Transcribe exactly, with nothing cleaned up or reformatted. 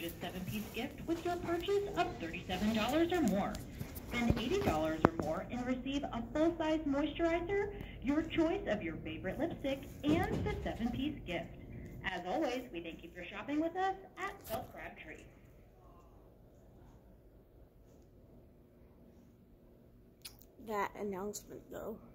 gorgeous seven-piece gift with your purchase of thirty-seven dollars or more. Spend eighty dollars or more and receive a full-size moisturizer, your choice of your favorite lipstick, and the seven-piece gift. As always, we thank you for shopping with us at Belt Crabtree. That announcement though.